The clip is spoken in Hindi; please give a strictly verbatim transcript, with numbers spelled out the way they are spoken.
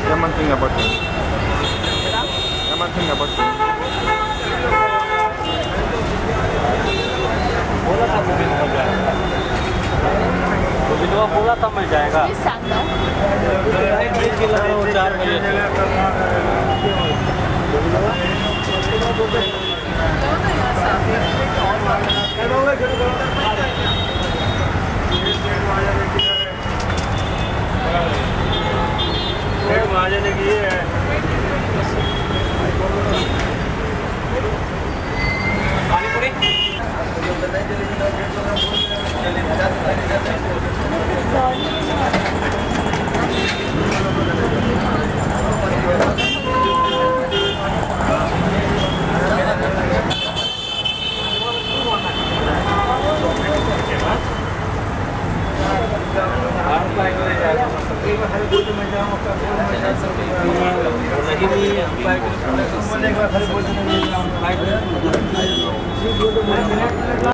Yaman thing about it. Yaman thing about it. बोला था बुकिंग हो जाएगा, बुकिंग बोला था मिल जाएगा। चार बजे महाजन की है पानी पूरी। नहीं